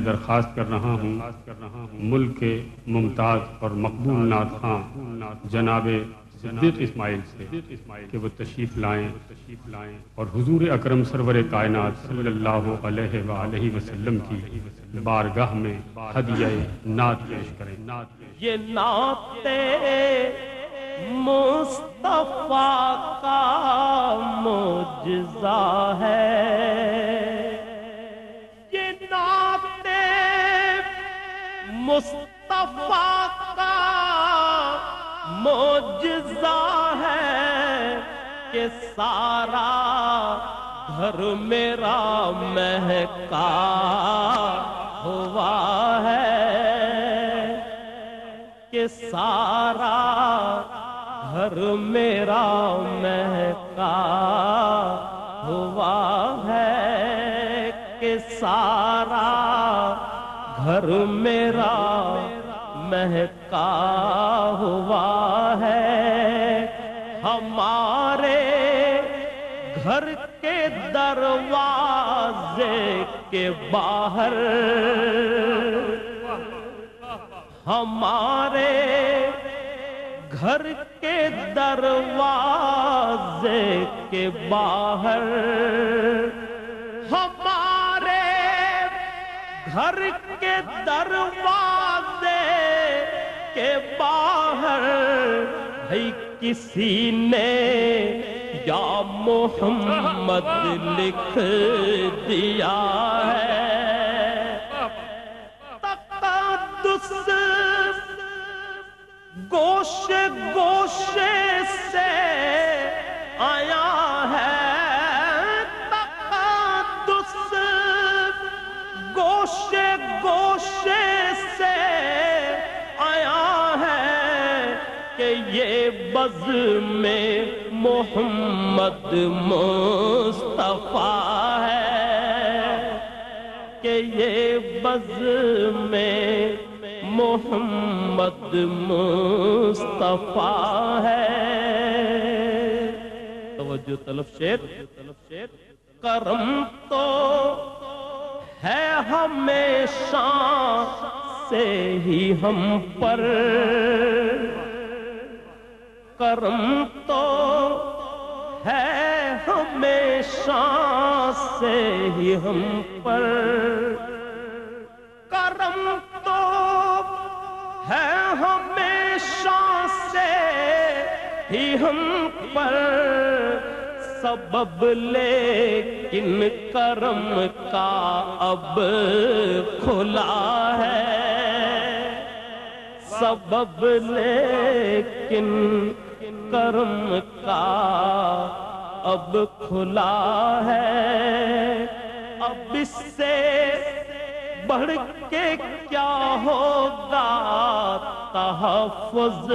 درخواست کر رہا ہوں ملک کے ممتاز اور مقبول نعت خواں جناب صدیق اسماعیل سے کہ وہ تشریف لائیں اور حضور اکرم سرور کائنات صلی اللہ علیہ وآلہ وسلم کی بارگاہ میں ہدیہ نعت پیش کریں۔ یہ نعت مصطفیٰ کا معجزہ ہے، یہ نعت مصطفیٰ کا معجزہ ہے کہ سارا گھر میرا مہکا ہوا ہے، کہ سارا گھر میرا مہکا ہوا ہے، کہ سارا گھر میرا مہکا ہوا ہے۔ ہمارے گھر کے دروازے کے باہر، ہمارے گھر کے دروازے کے باہر، ہمارے گھر کے دروازے کے باہر ہے کسی نے یا محمد لکھ دیا ہے۔ تقدس گوشے گوشے سے آیا ہے، تقدس گوشے گوشے سے آیا ہے، کہ یہ بزم محمد مصطفیٰ ہے، کہ یہ بزم محمد مصطفیٰ ہے۔ توجہ طلب شیر، کرم تو ہے ہمیشہ سے ہی ہم پر، کرم تو ہے ہمیشہ سے ہی ہم پر، کرم تو ہے ہمیشہ سے ہی ہم پر، سبب لیکن کرم کا اب کھلا ہے، سبب لیکن کرم کا اب کھلا ہے۔ اب اس سے بڑھ کے کیا ہوگا تحفظ،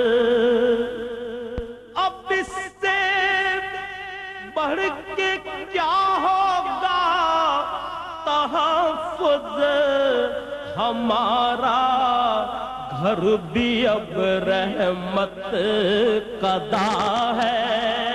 اب اس سے بڑھ کے کیا ہوگا تحفظ، ہمارا گھر بھی اب رحمت قدا ہے،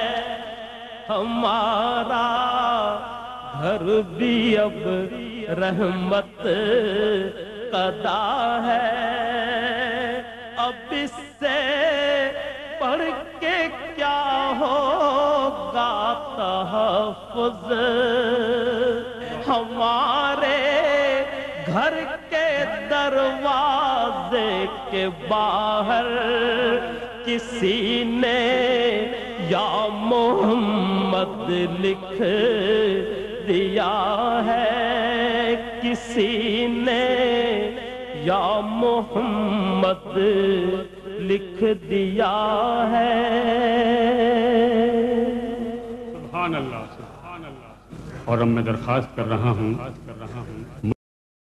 ہمارا گھر بھی اب رحمت قدا ہے۔ اب اس سے پڑھ کے کیا ہوگا تحفظ، ہمارے گھر کے دروازے کے باہر کسی نے یا محمد لکھ دیا ہے، کسی نے یا محمد لکھ دیا ہے۔ سبحان اللہ، سبحان اللہ۔ اور اب میں درخواست کر رہا ہوں